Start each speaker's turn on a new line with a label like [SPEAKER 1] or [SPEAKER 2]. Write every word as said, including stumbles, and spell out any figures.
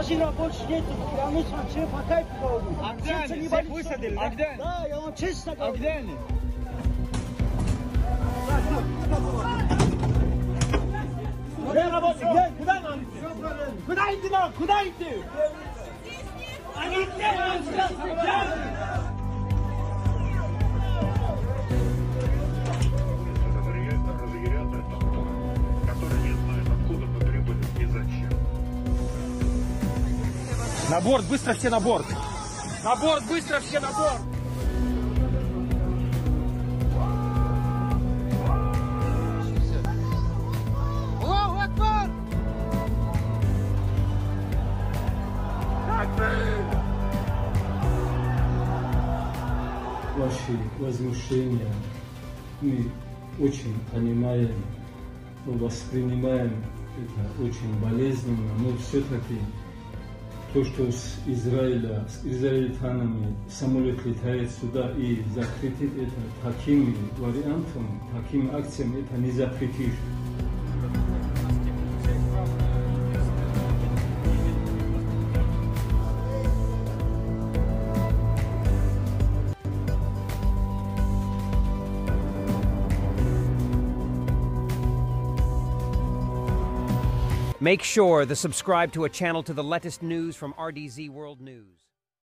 [SPEAKER 1] Бензина больше нету. Клянусь вам, все по кайфу говорю.
[SPEAKER 2] А где
[SPEAKER 1] Сердце
[SPEAKER 2] они?
[SPEAKER 1] не
[SPEAKER 2] Всех
[SPEAKER 1] болит,
[SPEAKER 2] высадили,
[SPEAKER 1] что ли?
[SPEAKER 2] а где они?
[SPEAKER 1] Да, я вам честно
[SPEAKER 2] А
[SPEAKER 1] говорю.
[SPEAKER 2] где они?
[SPEAKER 1] Где работник? Где? Куда нам? Куда иди нам? Куда иди? Они где нам сейчас?
[SPEAKER 3] На борт, быстро все на борт! На борт, быстро все на борт! Аллаху Акбар!
[SPEAKER 4] Ваши возмущения мы очень понимаем, воспринимаем это очень болезненно, но все-таки то, что с Израиля, с израильтянами самолет летает сюда и запретит это такими вариантами, такими акциями, это не запретишь.
[SPEAKER 5] Make sure to subscribe to a channel to the latest news from R D Z World News.